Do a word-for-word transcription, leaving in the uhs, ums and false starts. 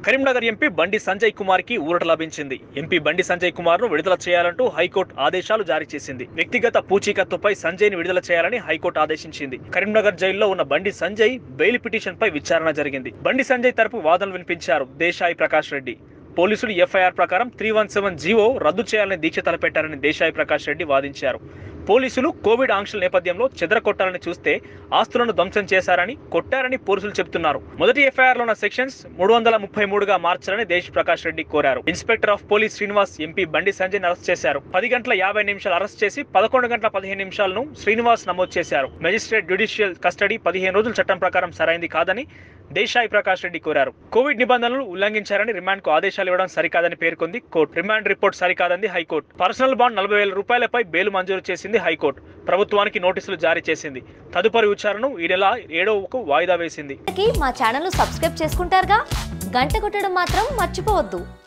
Karimnagar MP Bandi Sanjay Kumar కి ఊరట లభించింది. ఎంపీ బండి సంజయ్ కుమార్ ను విడుదల చేయాలంటూ హైకోర్టు ఆదేశాలు జారీ చేసింది. వ్యక్తిగత పూచీకత్తుపై సంజయ్ ని విడుదల చేయాలని హైకోర్టు ఆదేశించింది. కరీంనగర్ జైల్లో ఉన్న బండి సంజయ్ బెయిల్ పిటిషన్ పై విచారణ జరిగింది. బండి సంజయ్ తరపు వాదనలు వినిపించారు దేశాయి ప్రకాష్ రెడ్డి. పోలీసులు ఎఫ్ఐఆర్ ప్రకారం త్రీ వన్ సెవెన్ జీవో రద్దు చేయాలని దీక్ష తలపెట్టారని దేశాయి ప్రకాష్ రెడ్డి వాదించారు. పోలీసులు కోవిడ్ ఆంక్షల నేపథ్యంలో చెదరకొట్టాలని చూస్తే ఆస్తులను ధ్వంసం చేశారని, కొట్టారని పోలీసులు చెబుతున్నారు. మొదటి ఎఫ్ఐఆర్ లో ఉన్న సెక్షన్స్ మూడు వందల ముప్పై మూడుగా మార్చాలని దేశ్ ప్రకాష్ రెడ్డి కోరారు. Inspector of police Srinivas MP Bandi Sanjay arrest చేశారు. పది గంటల యాభై నిమిషాలు అరెస్ట్ చేసి పదకొండు గంటల పదిహేను నిమిషాలను శ్రీనివాస్ నమోదు చేశారు. మెజిస్ట్రేట్ జ్యుడిషియల్ కస్టడీ పదిహేను రోజుల చట్టం ప్రకారం సరైంది కాదని దేశాయి ప్రకాష్ రెడ్డి కోరారు. కోవిడ్ నిబంధనలు ఉల్లంఘించారని రిమాండ్ కు ఆదేశాలు ఇవ్వడం సరికాదని పేర్కొంది కోర్టు. రిమాండ్ రిపోర్ట్ సరికాదంది హైకోర్టు. పర్సనల్ బాండ్ నలభై వేల రూపాయలపై బెయిల్ మంజూరు చేసింది హైకోర్టు. ప్రభుత్వానికి నోటీసులు జారీ చేసింది. తదుపరి విచారణను ఈ నెల ఏడవకు వాయిదా వేసింది. మా ఛానల్ సబ్స్క్రైబ్ చేసుకుంటారుగా, గంట కొట్టడం మాత్రం మర్చిపోవద్దు.